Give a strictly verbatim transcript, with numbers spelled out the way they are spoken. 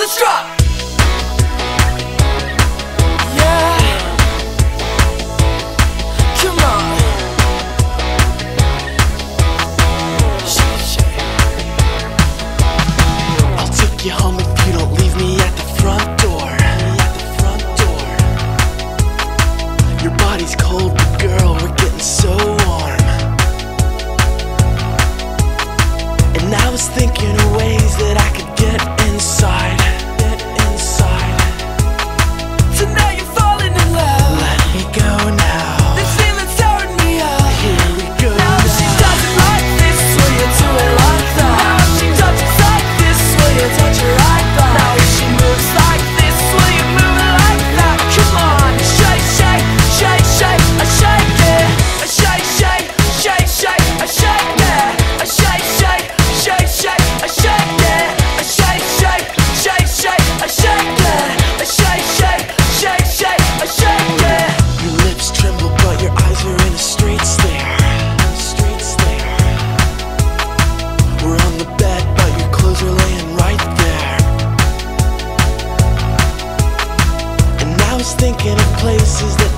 let's drop. Yeah, come on. I'll take you home if you don't leave me at the front door. At the front door. Your body's cold, but girl, we're getting so warm. And I was thinking of ways that I could get inside, get inside. So now you're falling in love. Let me go now. This feeling's tearing me up. Here we go now. Now she does it like this, will you do it like that? Now she touches like this, will you touch her right back? Now she moves like this, will you move it like that? Come on, shake, shake, shake, shake, I shake it. I shake, shake, shake, shake, I shake it. I shake, shake, shake, shake, I shake it. I shake, shake, shake, shake, I shake it. I shake, shake, shake, shake, I shake it. Your lips tremble, but your eyes are in a straight stare. A straight stare. We're on the bed, but your clothes are laying right there. And I was thinking of places that